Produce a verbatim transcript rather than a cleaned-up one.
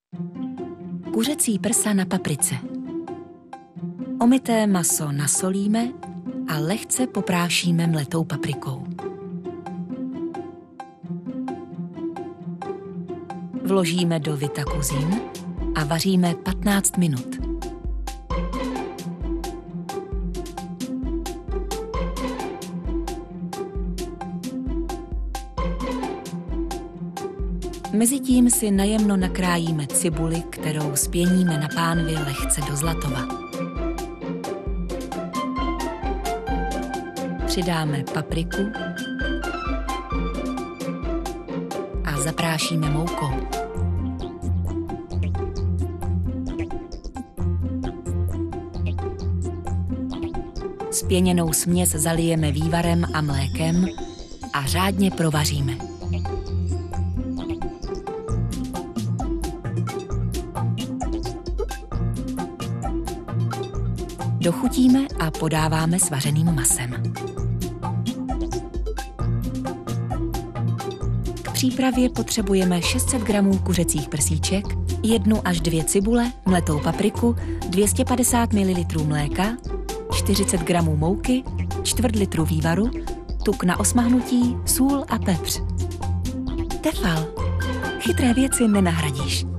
Kuřecí prsa na paprice. Omyté maso nasolíme a lehce poprášíme mletou paprikou. Vložíme do Vita Cuisine a vaříme patnáct minut. Mezitím si najemno nakrájíme cibuli, kterou spěníme na pánvi lehce do zlatova. Přidáme papriku a zaprášíme moukou. Spěněnou směs zalijeme vývarem a mlékem a řádně provaříme. Dochutíme a podáváme s vařeným masem. K přípravě potřebujeme šest set gramů kuřecích prsíček, jednu až dvě cibule, mletou papriku, dvě stě padesát mililitrů mléka, čtyřicet gramů mouky, čtvrt litru vývaru, tuk na osmahnutí, sůl a pepř. Tefal. Chytré věci nenahradíš.